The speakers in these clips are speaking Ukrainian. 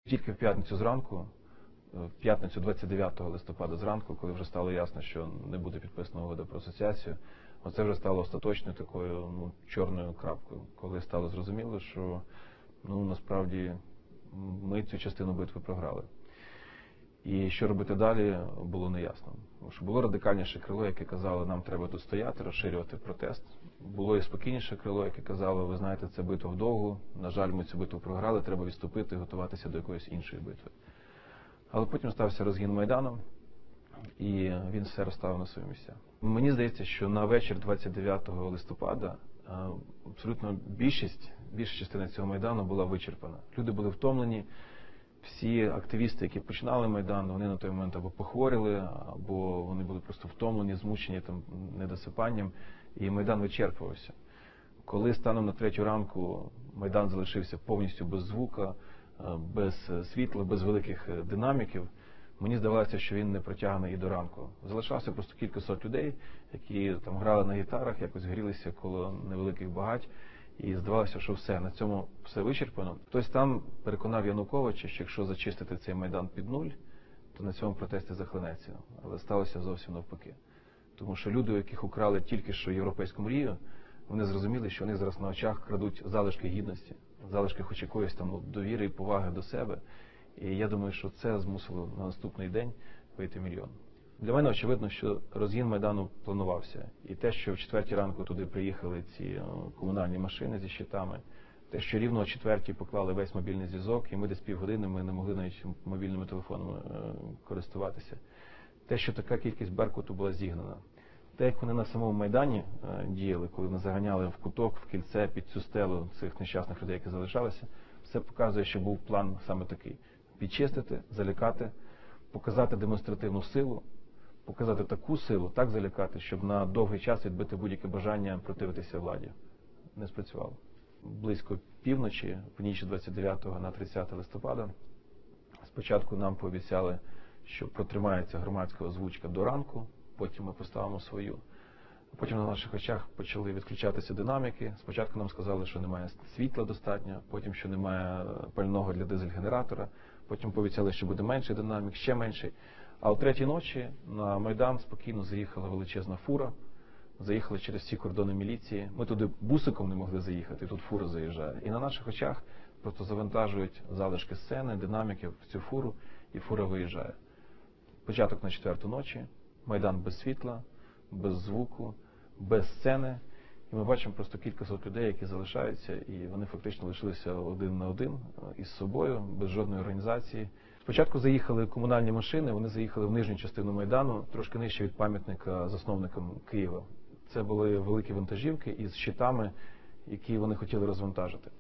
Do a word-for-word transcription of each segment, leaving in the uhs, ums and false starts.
Тільки в п'ятницю зранку, в п'ятницю двадцять дев'ятого листопада зранку, коли вже стало ясно, що не буде підписана угода про асоціацію, оце вже стало остаточною такою ну, чорною крапкою, коли стало зрозуміло, що ну, насправді ми цю частину битви програли. І що робити далі, було неясно. Тому що було радикальніше крило, яке казало, нам треба тут стояти, розширювати протест. Було і спокійніше крило, яке казало, ви знаєте, це битва вдовгу, на жаль, ми цю битву програли, треба відступити і готуватися до якоїсь іншої битви. Але потім стався розгін Майдану, і він все розставив на свої місця. Мені здається, що на вечір двадцять дев'ятого листопада абсолютно більшість, більша частина цього Майдану була вичерпана. Люди були втомлені. Всі активісти, які починали Майдан, вони на той момент або похворіли, або вони були просто втомлені, змучені там, недосипанням, і Майдан вичерпувався. Коли станом на третю ранку Майдан залишився повністю без звука, без світла, без великих динаміків, мені здавалося, що він не протягне і до ранку. Залишався просто кілька сот людей, які там грали на гітарах, якось грілися коло невеликих багать, і здавалося, що все, на цьому все вичерпано. Хтось там переконав Януковича, що якщо зачистити цей Майдан під нуль, то на цьому протесті захлинеться. Але сталося зовсім навпаки. Тому що люди, у яких украли тільки що європейську мрію, вони зрозуміли, що вони зараз на очах крадуть залишки гідності, залишки хоч якоїсь там довіри і поваги до себе. І я думаю, що це змусило на наступний день вийти мільйон. Для мене очевидно, що розгін Майдану планувався. І те, що в четвертій ранку туди приїхали ці комунальні машини зі щитами, те, що рівно о четвертій поклали весь мобільний зв'язок, і ми десь півгодини ми не могли навіть мобільними телефонами користуватися. Те, що така кількість Беркуту була зігнана. Те, як вони на самому Майдані діяли, коли вони заганяли в куток, в кільце, під цю стелу цих нещасних людей, які залишалися, все показує, що був план саме такий. Підчистити, залякати, показати демонстративну силу, показати таку силу, так залякати, щоб на довгий час відбити будь-яке бажання противитися владі. Не спрацювало. Близько півночі, в ніч двадцять дев'ятого на тридцяте листопада, спочатку нам пообіцяли, що протримається громадська озвучка до ранку, потім ми поставимо свою. Потім на наших очах почали відключатися динаміки. Спочатку нам сказали, що немає світла достатньо, потім, що немає пального для дизель-генератора, потім пообіцяли, що буде менший динамік, ще менший. А о третій ночі на Майдан спокійно заїхала величезна фура, заїхали через всі кордони міліції. Ми туди бусиком не могли заїхати, тут фура заїжджає. І на наших очах просто завантажують залишки сцени, динаміків в цю фуру, і фура виїжджає. Початок на четверту ночі, Майдан без світла, без звуку, без сцени. І ми бачимо просто кілька сот людей, які залишаються, і вони фактично лишилися один на один із собою, без жодної організації. Спочатку заїхали комунальні машини, вони заїхали в нижню частину Майдану, трошки нижче від пам'ятника засновникам Києва. Це були великі вантажівки із щитами, які вони хотіли розвантажити.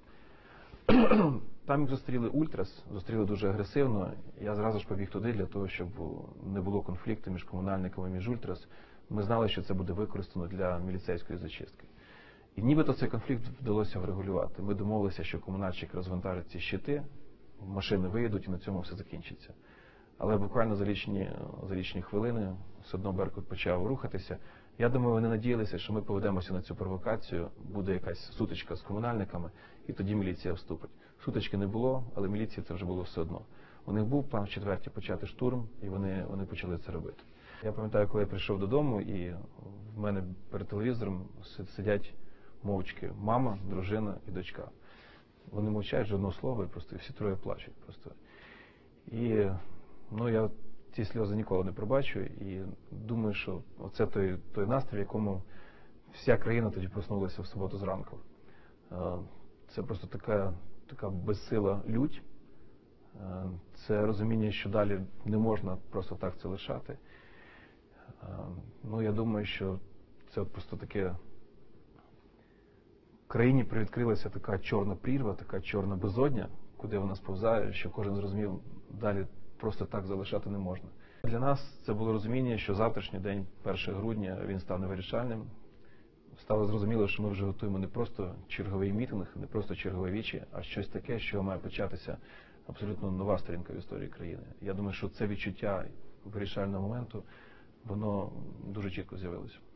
Там їх зустріли ультрас, зустріли дуже агресивно. Я зразу ж побіг туди для того, щоб не було конфлікту між комунальниками і між ультрас. Ми знали, що це буде використано для міліцейської зачистки. І нібито цей конфлікт вдалося врегулювати. Ми домовилися, що комунальщик розвантажить ці щити, машини виїдуть і на цьому все закінчиться. Але буквально за лічні, за лічні хвилини все одно Беркут почав рухатися. Я думаю, вони надіялися, що ми поведемося на цю провокацію, буде якась сутичка з комунальниками, і тоді міліція вступить. Сутички не було, але міліції це вже було все одно. У них був план в четвертій почати штурм, і вони, вони почали це робити. Я пам'ятаю, коли я прийшов додому, і в мене перед телевізором сидять мовчки мама, дружина і дочка. Вони мовчать жодного слова, і просто всі троє плачуть. Просто. І ну, я ці сльози ніколи не пробачу, і думаю, що оце той, той настрій, в якому вся країна тоді проснулася в суботу зранку. Це просто така, така безсила лють. Це розуміння, що далі не можна просто так це лишати. Ну, я думаю, що це просто таке... В країні привідкрилася така чорна прірва, така чорна безодня, куди вона сповзає, що кожен зрозумів, далі просто так залишати не можна. Для нас це було розуміння, що завтрашній день, перше грудня, він стане вирішальним. Стало зрозуміло, що ми вже готуємо не просто черговий мітинг, не просто чергове віче, а щось таке, що має початися абсолютно нова сторінка в історії країни. Я думаю, що це відчуття вирішального моменту, воно дуже чітко з'явилося.